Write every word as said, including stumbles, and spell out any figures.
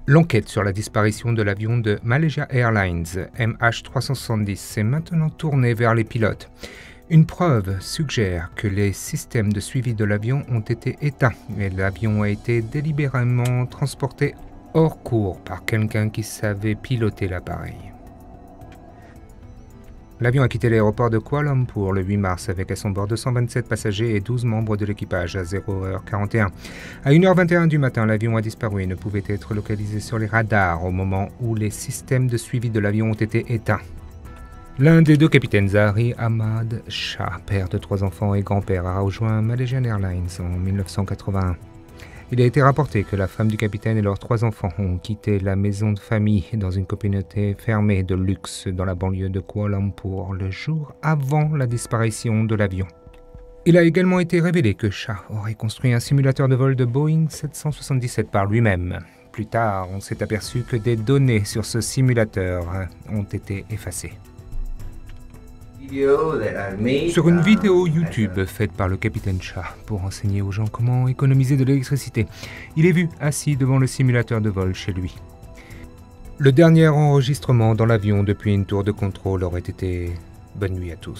L'enquête sur la disparition de l'avion de Malaysia Airlines M H trois cent soixante-dix s'est maintenant tournée vers les pilotes. Une preuve suggère que les systèmes de suivi de l'avion ont été éteints et l'avion a été délibérément transporté hors cours par quelqu'un qui savait piloter l'appareil. L'avion a quitté l'aéroport de Kuala Lumpur le huit mars avec à son bord deux cent vingt-sept passagers et douze membres de l'équipage à zéro heure quarante et un. À une heure vingt et un du matin, l'avion a disparu et ne pouvait être localisé sur les radars au moment où les systèmes de suivi de l'avion ont été éteints. L'un des deux capitaines, Zahri Ahmad Shah, père de trois enfants et grand-père, a rejoint Malaysian Airlines en mille neuf cent quatre-vingt-un. Il a été rapporté que la femme du capitaine et leurs trois enfants ont quitté la maison de famille dans une communauté fermée de luxe dans la banlieue de Kuala Lumpur le jour avant la disparition de l'avion. Il a également été révélé que Shah aurait construit un simulateur de vol de Boeing sept cent soixante-dix-sept par lui-même. Plus tard, on s'est aperçu que des données sur ce simulateur ont été effacées. Sur une vidéo YouTube faite par le capitaine Shah pour enseigner aux gens comment économiser de l'électricité, il est vu assis devant le simulateur de vol chez lui. Le dernier enregistrement dans l'avion depuis une tour de contrôle aurait été « Bonne nuit à tous ».